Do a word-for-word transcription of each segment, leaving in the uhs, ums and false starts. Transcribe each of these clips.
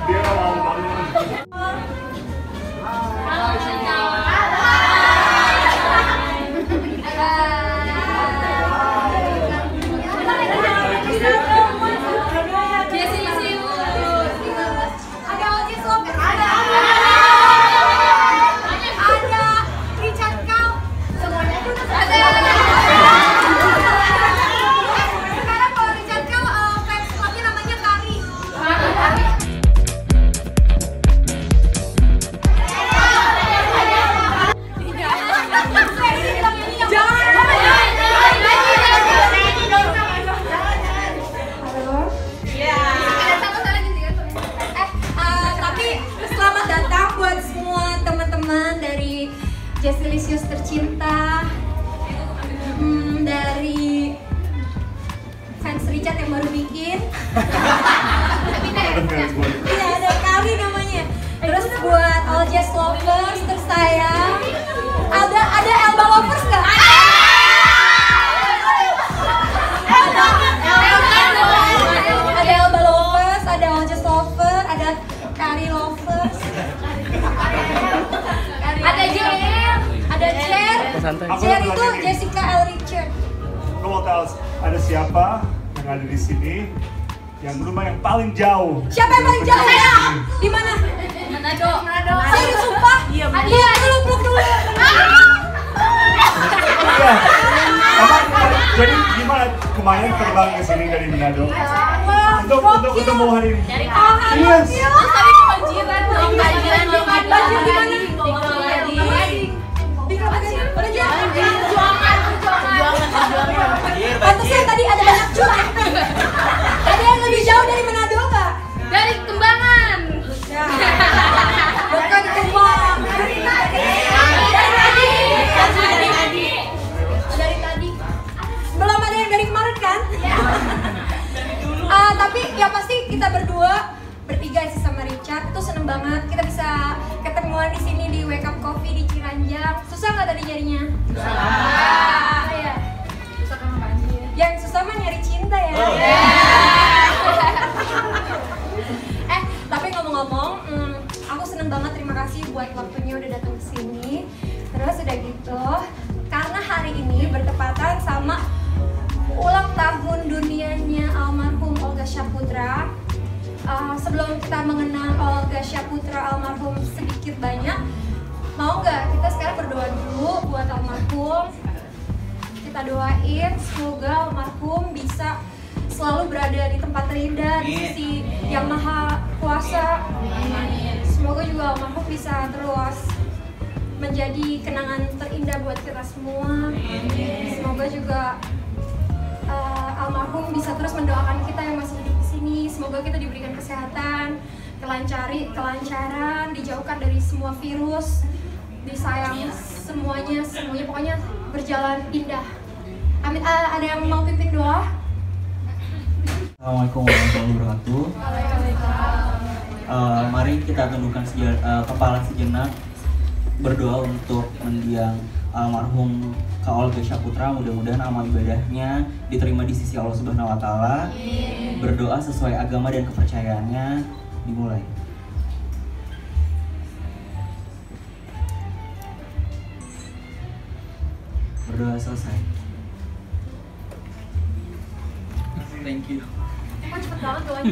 Dia malu banget. Jessilicious tercinta, hmm, dari fans Richard yang baru bikin. Iya, ada kali namanya. Terus buat all jazz lovers tersayang, ada ada Elba lovers nggak? Ada Elba lovers, ada all jazz lovers, ada Kari lovers, ada Jer, ada Jer. Jer itu Jessica L. Richard. Gue mau tahu ada siapa yang ada di sini yang rumah yang paling jauh. Siapa yang paling jauh ya? Di mana? Manado. Manado. Saya sumpah. Iya. Iya, dulu peluk dulu. Iya. Jadi gimana kemarin terbang ke sini dari Manado? Untuk untuk ketemu hari ini. Yes. Tapi kebanjiran dong. Kebanjiran dong. Banjir di mana? Di Kelapa. Di Kelapa. Perjuangan, perjuangan, perjuangan. Pantasnya tadi ada banyak cuan. Ada yang lebih jauh dari Manado nggak? Dari Kembangan. Bukan Kembang. Dari tadi. Dari tadi. Dari tadi. Dari tadi. Belum ada yang dari kemarin kan? Uh, tapi ya pasti kita berdua bertiga sih sama Richard itu seneng banget kita bisa ketemuan di sini di Wake Up Coffee di Ciranjang. Susah nggak tadi nyarinya? Susah. Ya. Susah kan banjir. Yang susah mah nyari cinta ya. Oh. eh tapi ngomong-ngomong, hmm, aku seneng banget, terima kasih buat waktunya udah datang ke sini. Terus udah gitu, karena hari ini bertepatan sama ulang tahun dunianya almarhum Olga Syaputra. Uh, sebelum kita mengenal Olga Syaputra almarhum sedikit banyak, mau nggak kita sekarang berdoa dulu buat almarhum. Kita doain semoga almarhum bisa selalu berada di tempat terindah di sisi Yang Maha Kuasa. Semoga juga almarhum bisa terus menjadi kenangan terindah buat kita semua. Semoga juga Uh, almarhum bisa terus mendoakan kita yang masih hidup di sini. Semoga kita diberikan kesehatan, kelancari, kelancaran, dijauhkan dari semua virus, disayang semuanya, semuanya pokoknya berjalan indah. Amin. Uh, ada yang mau pimpin doa? Assalamualaikum warahmatullahi wabarakatuh. Uh, mari kita tundukkan sejenak, uh, kepala sejenak, berdoa untuk mendiang almarhum Kak Olga Syaputra. Mudah-mudahan amal ibadahnya diterima di sisi Allah Subhanahu wa taala. Berdoa sesuai agama dan kepercayaannya. Dimulai. Berdoa selesai. Thank you. Kok cepet banget doanya?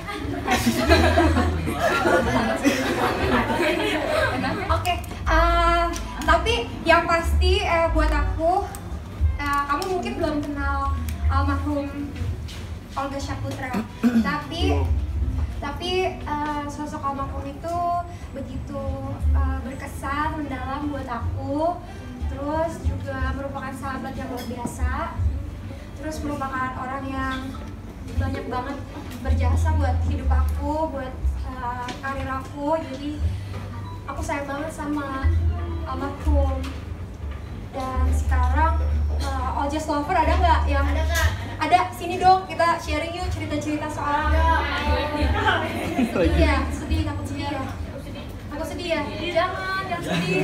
Oke, uh, tapi yang pasti uh, buat aku, uh, kamu mungkin belum kenal almarhum Olga Syaputra, tapi tapi uh, sosok almarhum itu begitu uh, berkesan mendalam buat aku, terus juga merupakan sahabat yang luar biasa, terus merupakan orang yang banyak banget berjasa buat hidup aku, buat uh, karir aku. Jadi aku sayang banget sama almarhum. Dan sekarang uh, all jazz lover ada nggak yang ada nggak? Ada, sini dong kita sharing yuk cerita-cerita soal. Sedih ya, sedih, takut sedih ya. Takut sedih ya? Jangan, jangan sedih.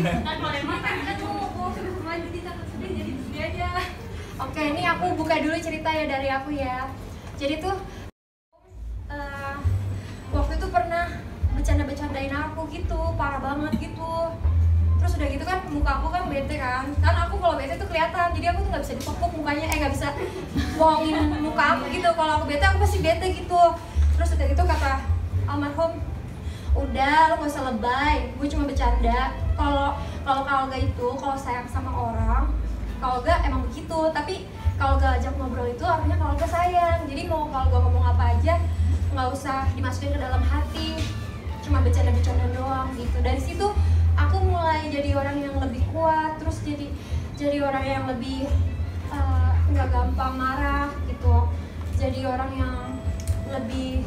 Oke, ini aku buka dulu cerita ya dari aku ya. Jadi tuh uh, waktu itu pernah aku gitu, parah banget gitu. Terus udah gitu kan muka aku kan bete kan, kan aku kalau bete tuh kelihatan, jadi aku tuh nggak bisa dipepuk mukanya, eh nggak bisa bohongin muka aku gitu. Kalau aku bete aku pasti bete gitu. Terus udah gitu kata almarhum, udah lo gak usah lebay, gue cuma bercanda. Kalau kalau Kalga itu kalau sayang sama orang, Kalga emang begitu. Tapi Kalga ajak ngobrol itu artinya Kalga sayang. Jadi mau Kalga ngomong apa aja nggak usah dimasukin ke dalam hati, cuma bercanda-bercanda doang gitu. Dari situ aku mulai jadi orang yang lebih kuat, terus jadi jadi orang yang lebih nggak uh, gampang marah gitu. Jadi orang yang lebih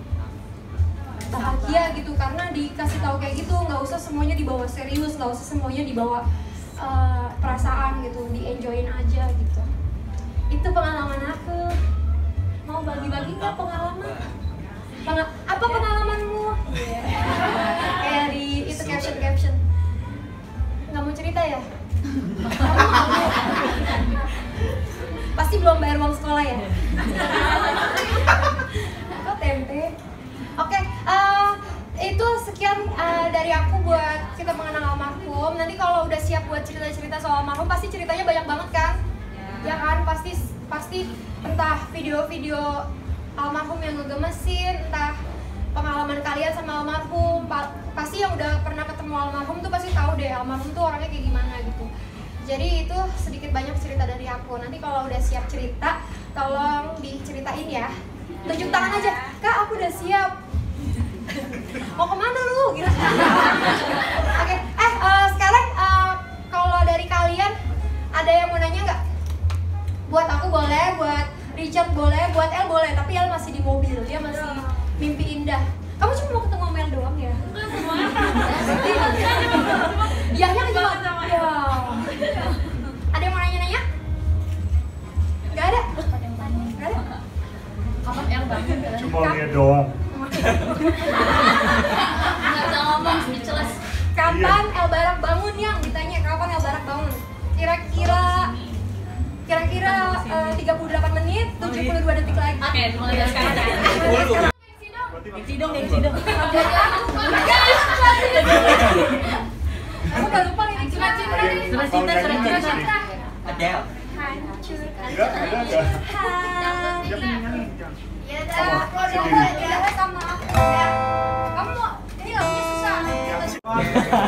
bahagia gitu, karena dikasih tahu kayak gitu, nggak usah semuanya dibawa serius, nggak usah semuanya dibawa uh, perasaan gitu, di enjoyin aja gitu. Itu pengalaman aku. Mau bagi-bagi nggak pengalaman? Peng- apa pengalamanmu? Kayak di itu caption caption. Nggak mau cerita ya? Pasti belum bayar uang sekolah ya? Kok tempe? Oke, okay, uh, itu sekian uh, dari aku buat kita mengenang almarhum. Nanti kalau udah siap buat cerita-cerita soal almarhum, pasti ceritanya banyak banget kan? Ya, ya kan, pasti pasti entah video-video almarhum yang ngegemesin, entah pengalaman kalian sama almarhum. Pa pasti yang udah pernah ketemu almarhum tuh pasti tahu deh almarhum tuh orangnya kayak gimana gitu. Jadi itu sedikit banyak cerita dari aku. Nanti kalau udah siap cerita, tolong diceritain ya. Tunjuk tangan aja, Kak aku udah siap. Mau kemana lu? Gitu. Oke, okay. eh uh, sekarang uh, kalau dari kalian ada yang mau nanya nggak? Buat aku boleh, buat Richard boleh, buat El boleh. Tapi El masih di mobil, dia masih mimpi indah. Kamu cuma mau ketemu Mel doang ya? Iya, yang cuma. Ya. Ada yang mau nanya-nanya? Gak ada? Gak ada? Kapan yang bangun? Cuma lihat doang. Nggak bisa ngomong, speechless. Kapan El Barak bangun yang ditanya? Kapan El Barak bangun? Kira-kira kira-kira uh, tiga puluh delapan menit, tujuh puluh dua detik lagi. Oke, mulai dari sekarang. Gengsi dong, gengsi dong. Aku gak lupa lirik cinta-cinta nih. Surat cinta, surat cinta. Adele. Hancurkan Enggak, ada enggak? Ya udah, kalau udah sama aku ya. Kamu mau, ini lagunya susah.